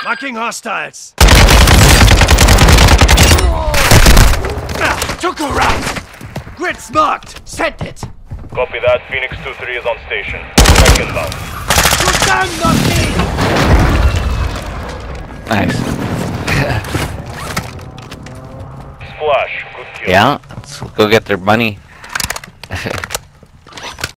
Marking hostiles. Took a round. Grid's marked. Sent it. Copy that. Phoenix 2-3 is on station. Check inbound. Shoot down, Nazi! Nice. Splash. Good kill. Yeah, let's go get their money.